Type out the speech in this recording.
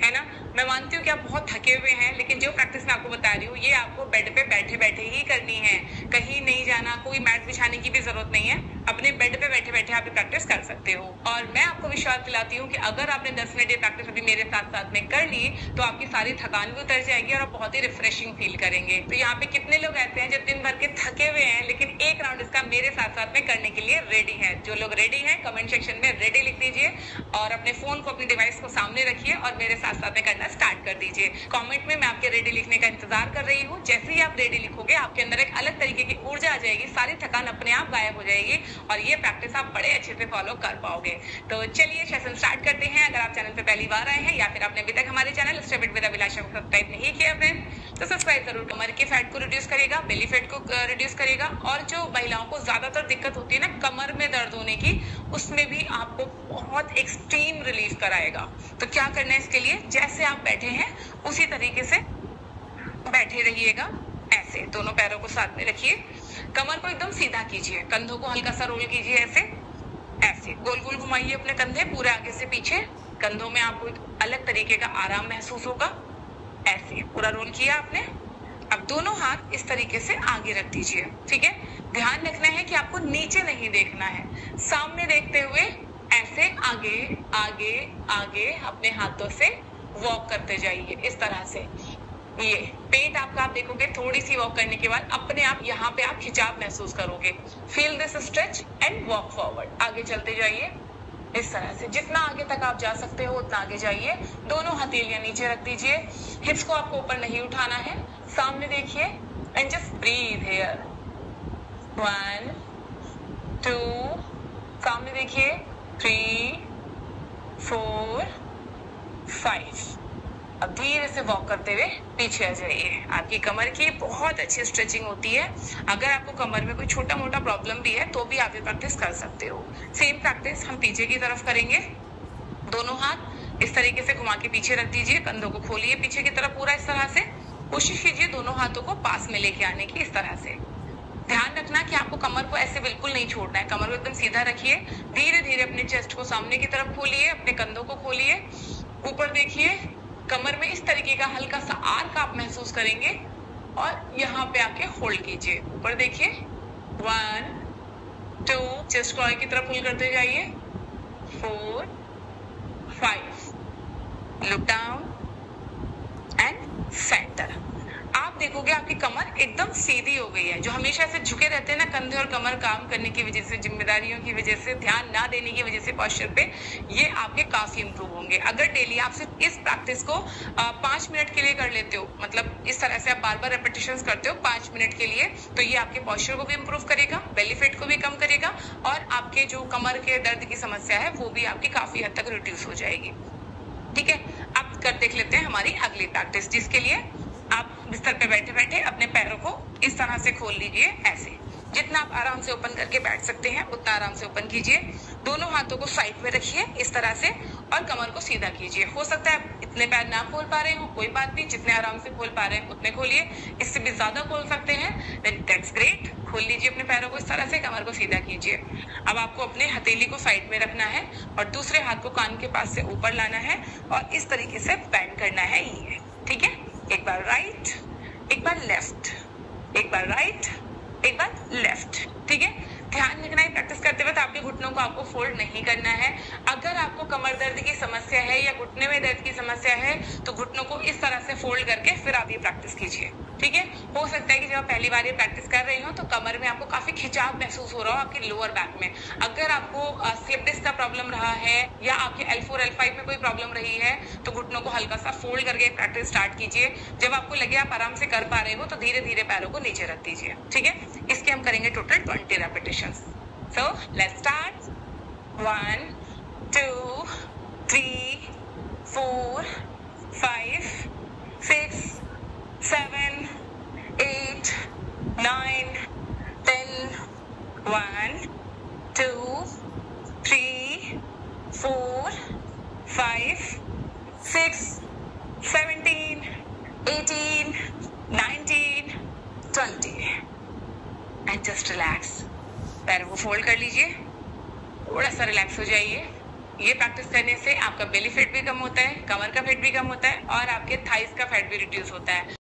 है ना। मैं मानती हूँ कि आप बहुत थके हुए हैं, लेकिन जो प्रैक्टिस मैं आपको बता रही हूँ ये आपको बेड पे बैठे बैठे ही करनी है। कहीं नहीं जाना, कोई मैट बिछाने की भी जरूरत नहीं है। अपने बेड पे बैठे बैठे आप ये प्रैक्टिस कर सकते हो। और मैं आपको विश्वास दिलाती हूँ कि अगर आपने 10 मिनट ये प्रैक्टिस अभी मेरे साथ साथ में कर ली तो आपकी सारी थकान भी उतर जाएगी और आप बहुत ही रिफ्रेशिंग फील करेंगे। तो यहाँ पे कितने लोग ऐसे हैं जो दिन भर के थके हुए हैं लेकिन एक राउंड इसका मेरे साथ साथ में करने के लिए रेडी है? जो लोग रेडी हैं कमेंट सेक्शन में रेडी लिख दीजिए और अपने फोन को, अपने डिवाइस को सामने रखिए और मेरे साथ साथ में करना स्टार्ट कर दीजिए। कमेंट में मैं आपके रेडी लिखने का इंतजार कर रही हूँ। जैसे ही आप रेडी लिखोगे आपके अंदर एक अलग तरीके की ऊर्जा आ जाएगी, सारी थकान अपने आप गायब हो जाएगी और ये प्रैक्टिस आप बड़े अच्छे से फॉलो कर पाओगे। तो चलिए सेशन स्टार्ट करते हैं। अगर आप चैनल पे पहली बार आए हैं या फिर आपने अभी तक हमारे channel step it with Abhilasha को सब्सक्राइब नहीं किया फ्रेंड तो सब्सक्राइब जरूर। कमर के फैट को रिड्यूस करेगा, बेली फैट को रिड्यूस करेगा और जो महिलाओं को ज्यादातर दिक्कत होती है ना कमर में दर्द होने की, उसमें भी आपको बहुत एक्सट्रीम रिलीफ कराएगा। तो क्या करना है इसके लिए, जैसे आप बैठे हैं उसी तरीके से बैठे रहिएगा। ऐसे दोनों पैरों को साथ में रखिए, कमर को एकदम सीधा कीजिए, कंधों को हल्का सा रोल कीजिए, ऐसे ऐसे गोल गोल घुमाइए अपने कंधे पूरे आगे से पीछे। कंधों में आपको एक अलग तरीके का आराम महसूस होगा। ऐसे पूरा रोल किया आपने। अब दोनों हाथ इस तरीके से आगे रख दीजिए, ठीक है। ध्यान रखना है कि आपको नीचे नहीं देखना है, सामने देखते हुए ऐसे आगे आगे आगे अपने हाथों से वॉक करते जाइए इस तरह से। ये पेट आपका आप देखोगे थोड़ी सी वॉक करने के बाद अपने आप यहाँ पे आप खिंचाव महसूस करोगे। Feel this stretch and walk forward. आगे चलते जाइए इस तरह से, जितना आगे तक आप जा सकते हो उतना आगे जाइए। दोनों हथेलियां नीचे रख दीजिए, हिप्स को आपको ऊपर नहीं उठाना है, सामने देखिए एंड जस्ट ब्रीथ हियर। 1 2, सामने देखिए 3 4 5। अब धीरे से वॉक करते हुए पीछे आ जाइए। आपकी कमर की बहुत अच्छी स्ट्रेचिंग होती है। अगर आपको कमर में कोई छोटा मोटा प्रॉब्लम भी है तो भी आप ये प्रैक्टिस कर सकते हो। सेम प्रैक्टिस हम पीछे की तरफ करेंगे। दोनों हाथ इस तरीके से घुमा के पीछे रख दीजिए, कंधों को खोलिए पीछे की तरफ पूरा इस तरह से। कोशिश कीजिए दोनों हाथों को पास में लेके आने की, इस तरह से। ध्यान रखना कि आपको कमर को ऐसे बिल्कुल नहीं छोड़ना है, कमर को एकदम सीधा रखिए। धीरे धीरे अपने चेस्ट को सामने की तरफ खोलिए, अपने कंधों को खोलिए, ऊपर देखिए। कमर में इस तरीके का हल्का सा आर्क आप महसूस करेंगे और यहाँ पे आके होल्ड कीजिए। ऊपर देखिए 1 2, चेस्ट को आगे की तरफ पुल करते जाइए। 4 5, लुक डाउन एंड सेंटर। आप देखोगे आपकी कमर एकदम सीधी हो गई है। जो हमेशा ऐसे झुके रहते हैं ना कंधे और कमर, काम करने की वजह से, जिम्मेदारियों की वजह से, ध्यान ना देने की वजह से पोस्चर पे, ये आपके काफी इंप्रूव होंगे। अगर डेली आप सिर्फ इस प्रैक्टिस को 5 मिनट के लिए कर लेते हो, मतलब इस तरह से आप बार बार रेपिटेशंस करते हो 5 मिनट के लिए, तो ये आपके पोस्चर को भी इंप्रूव करेगा, बेली फैट को भी कम करेगा और आपके जो कमर के दर्द की समस्या है वो भी आपकी काफी हद तक रिड्यूस हो जाएगी। ठीक है, अब कर देख लेते हैं हमारी अगली प्रैक्टिस, जिसके लिए आप बिस्तर पे बैठे बैठे अपने पैरों को इस तरह से खोल लीजिए। ऐसे जितना आप आराम से ओपन करके बैठ सकते हैं उतना आराम से ओपन कीजिए। दोनों हाथों को साइड में रखिए इस तरह से और कमर को सीधा कीजिए। हो सकता है आप इतने पैर ना खोल पा रहे हो, कोई बात नहीं, जितने आराम से खोल पा रहे हैं उतने खोलिए। इससे भी ज्यादा खोल सकते हैं देन दैट्स ग्रेट। खोल लीजिए अपने पैरों को इस तरह से, कमर को सीधा कीजिए। अब आपको अपने हथेली को साइड में रखना है और दूसरे हाथ को कान के पास से ऊपर लाना है और इस तरीके से बेंड करना है। ये ठीक है, एक बार राइट, एक बार लेफ्ट, एक बार राइट, एक बार लेफ्ट। ठीक है, ध्यान रखना है प्रैक्टिस करते वक्त आपके घुटनों को आपको फोल्ड नहीं करना है। अगर आपको कमर दर्द की समस्या है या घुटने में दर्द की समस्या है तो घुटनों को इस तरह से फोल्ड करके फिर आप ये प्रैक्टिस कीजिए। ठीक है, हो सकता है कि जब आप पहली बार ये प्रैक्टिस कर रहे हो तो कमर में आपको काफी खिंचाव महसूस हो रहा हो आपके लोअर बैक में। अगर आपको स्लिप डिस्क का प्रॉब्लम रहा है या आपके L4 L5 में कोई प्रॉब्लम रही है तो घुटनों को हल्का सा फोल्ड करके प्रैक्टिस स्टार्ट कीजिए। जब आपको लगे आप आराम से कर पा रहे हो तो धीरे धीरे पैरों को नीचे रख दीजिए। ठीक है, इसके हम करेंगे total 20 repetitions. So let's start. 1 2 3 4 5 6 7 8 9 10 1 2 3 4 5 6 17 18 19 20 and just relax। पैरों को फोल्ड कर लीजिए, थोड़ा सा रिलैक्स हो जाइए ये प्रैक्टिस करने से आपका बेली फैट भी कम होता है, कमर का फैट भी कम होता है और आपके थाइस का फैट भी रिड्यूस होता है।